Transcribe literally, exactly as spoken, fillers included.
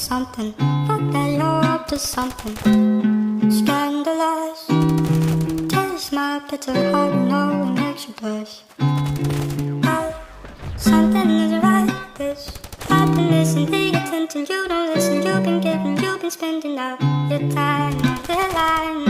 something. Fuck that, you're up to something. Scandalous. Taste my bitter heart, you know it makes you blush. But something is right. This happiness and the attention. You don't listen. You've been giving. You've been spending all your time. They're lying.